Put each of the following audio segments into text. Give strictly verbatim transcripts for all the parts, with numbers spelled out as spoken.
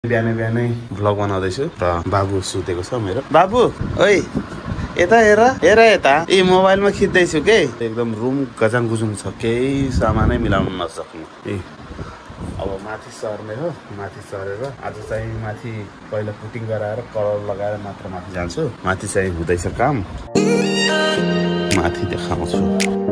बिहानै बिहानै भ्लग बनाउँदैछु र बाबु सुतेको छ मेरो। बाबु ओइ यता हेर हेर यता ए मोबाइलमा खिच्दैछु के एकदम रुम गजाङ गुजुङ छ, केही सामानै मिलाउन नसक्नु। ए अब माथि सर्ने हो, माथि सरेर आज चाहिँ माथि पहिला पुटिङ गराएर कलर लगाएर मात्र माथि जान्छु। माथि चाहिँ हुँदैछ काम, माथि देखाउँछु।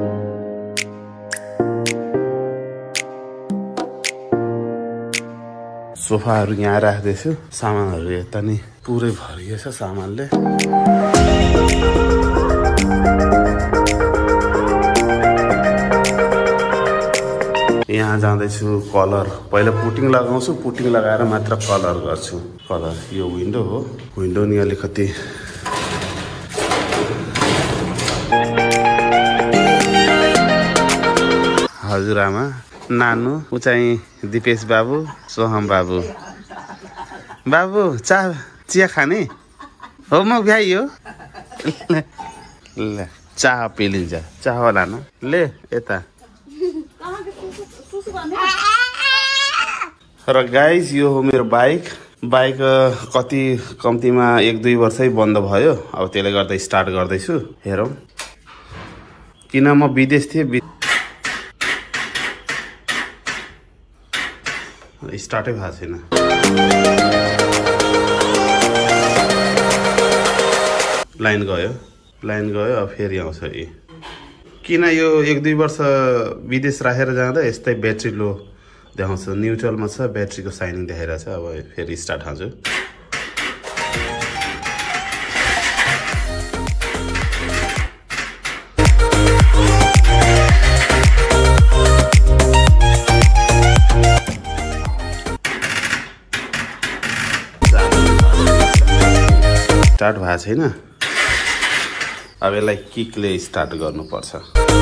सोफाहरू यहाँ राख्दैछु, सामानहरू यता नि पुरै भरिएछ सामानले। यहाँ जाँदैछु कलर, पहिला पुटिङ लगाउँछु, पुटिङ लगाएर मात्र कलर गर्छु। कलर यो विन्डो हो, विन्डो नि अलिकति हजुरआमा नानु ऊ चाहिँ दिपेश बाबु, सोहम बाबु। बाबु चा चिया खाने हो म भ्याइ हो ल चाह पिलिन्छ, चाह लानु ले यता। र गाइस यो हो मेरो बाइक। बाइक कति कम्तीमा एक दुई वर्षै बन्द भयो, अब त्यसले गर्दा स्टार्ट गर्दैछु। हेरौँ किन म विदेश थिएँ, स्टार्टै भएको छैन। लाइन गयो, लाइन गयो, अब फेरि आउँछ। ए किन यो एक दुई वर्ष विदेश राखेर जाँदा यस्तै ब्याट्री लो देखाउँछ, न्युट्रलमा छ, ब्याट्रीको साइनिङ देखाइरहेछ। अब फेरि स्टार्ट हान्छु। स्टार्ट भएको छैन, अब यसलाई किकले स्टार्ट गर्नुपर्छ।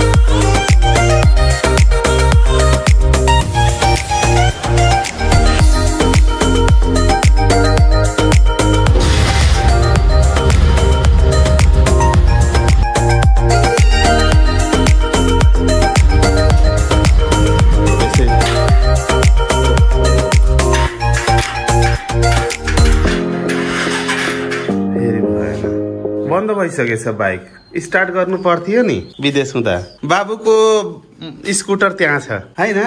बन्द भइसकेछ बाइक, स्टार्ट गर्नु पर्थ्यो नि विदेश हुँदा। बाबुको स्कुटर त्यहाँ छ हैन?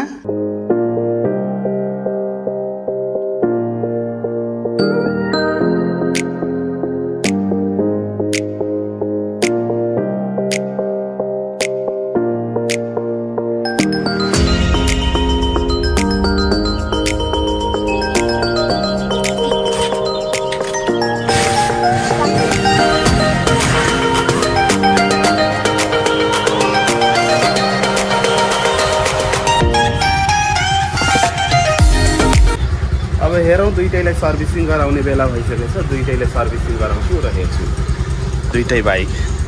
अब हेरौँ, दुईटैलाई सर्भिसिङ गराउने बेला भइसकेछ। दुईटैलाई सर्भिसिङ गराउँछु र हेर्छु दुईटै बाइक।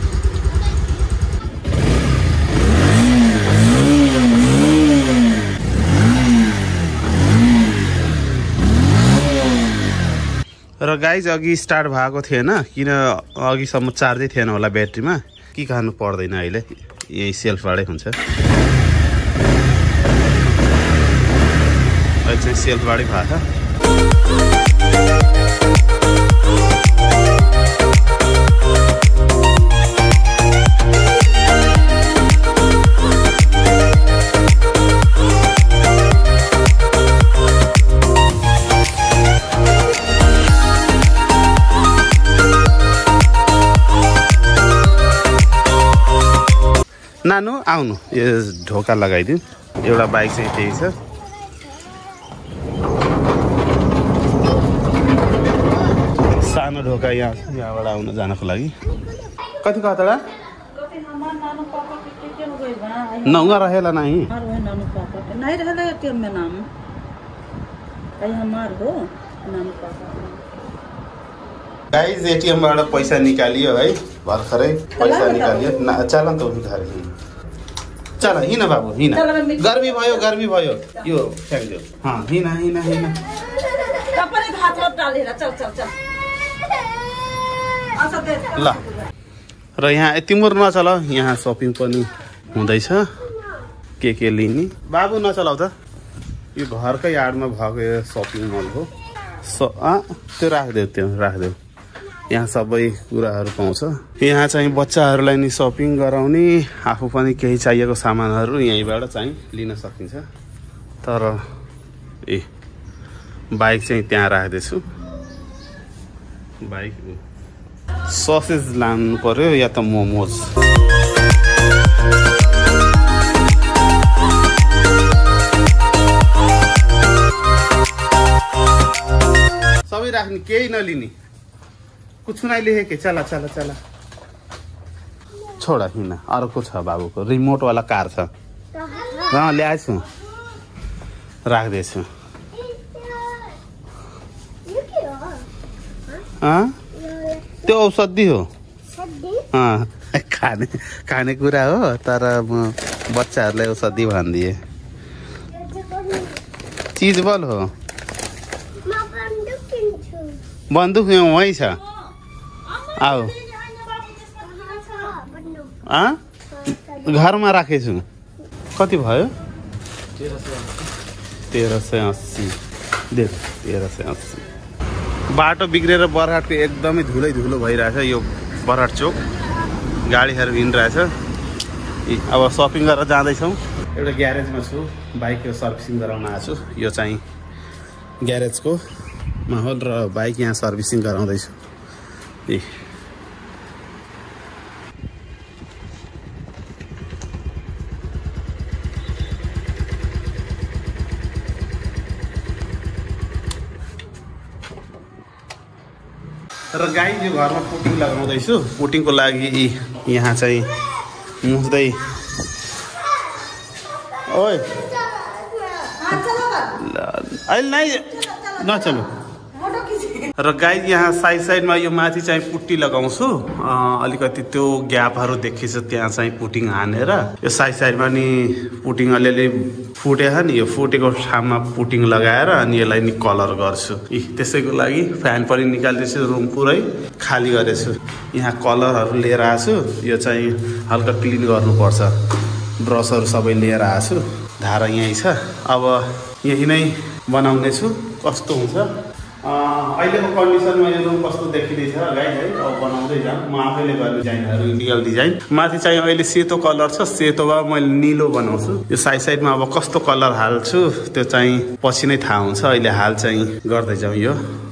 र गाइज अघि स्टार्ट भएको थिएन, किन अघिसम्म चार्जै थिएन होला ब्याट्रीमा। के खानु पर्दैन, अहिले यही सेल्फबाटै हुन्छ। अहिले चाहिँ सेल्फबाटै भएको छ। नानु आउनु, यो ढोका लगाइदिउँ। एउटा बाइक चाहिँ त्यही छ। सानो ढोका यहाँ, यहाँबाट आउनु जानको लागि। कति कतडा नौगा रहेला नहीं नहीं रहेला एटीएम में नाम कहीं हमार हो नाम पापा। गाइस एटीएम बाट पैसा निकालियो है, भर्खरै पैसा निकालियो। चल न त उधार हिँड, चल हिँड बाबु हिँड। गर्मी भयो, गर्मी भयो, यो फ्याँक्दियो। हाँ हिँड हिँड हिँड। कपडे हात हात डालेर चल चल चल। ल र यहाँ तिम्रो नचल, यहाँ सपिङ पनि हुँदैछ। के के लिने बाबु नचलाउ त, यो घरकै यार्डमा भएको सपिङ मल हो। स त्यो राखिदेऊ त्यो राखिदेऊ यहाँ सबै कुराहरू पाउँछ यहाँ चाहिँ बच्चाहरूलाई नि सपिङ गराउने आफू पनि केही चाहिएको सामानहरू यहीँबाट चाहिँ लिन सकिन्छ तर ए बाइक चाहिँ त्यहाँ राख्दैछु बाइक ससेज लानु पर्यो या त मोमोज सबै राख्ने केही नलिने कुछ नै लेखेको चला चला चला छोडा हिँड अर्को छ बाबुको रिमोट वाला कार छ अँ ल्याएछु राख्दैछु त्यो औषधि हो अँ खाने खानेकुरा हो तर म बच्चाहरूलाई औषधि भनिदिएँ चिज बल हो बन्दुक वहीँ छ आऊ घरमा राखेछु कति भयो तेह्र सय अस्सी दे तेह्र सय अस्सी बाटो बिग्रेर बरहाटको एकदमै धुलै धुलो भइरहेछ यो बरहाट चोक गाडीहरू हिँडिरहेछ अब सपिङ गरेर जाँदैछौँ एउटा ग्यारेजमा छु बाइकको सर्भिसिङ गराउन आएको छु यो चाहिँ ग्यारेजको माहौल र बाइक यहाँ सर्भिसिङ गराउँदैछु ए र गाई यो घरमा पुटिङ लगाउँदैछु पुटिङको लागि यहाँ चाहिँ मुस्दै ओइ अहिले नै नचल्नु र गाई यहाँ साइड साइडमा यो माथि चाहिँ पुट्टी लगाउँछु अलिकति त्यो ग्यापहरू देखिन्छ त्यहाँ चाहिँ पुटिङ हानेर यो साइड साइडमा नि पुटिङ अलिअलि फुटेछ नि यो फुटेको ठाउँमा पुटिङ लगाएर अनि यसलाई नि कलर गर्छु इ त्यसैको लागि फ्यान पनि निकाल्दैछु रुम पुरै खाली गरेछु यहाँ कलरहरू लिएर आएको छु यो चाहिँ हल्का क्लिन गर्नुपर्छ ब्रसहरू सबै लिएर आएको छु धारा यहीँ छ अब यही नै बनाउनेछु कस्तो हुन्छ अहिलेको कन्डिसनमा यो रुम कस्तो देखिँदैछ गाई है अब बनाउँदै जाऊँ म आफैले गर्ने डिजाइनहरू इन्डिगल डिजाइन माथि चाहिँ अहिले सेतो कलर छ सेतो भए मैले निलो बनाउँछु यो साइड साइडमा अब कस्तो कलर हाल्छु त्यो चाहिँ पछि नै थाहा हुन्छ अहिले हाल चाहिँ गर्दै जाउँ यो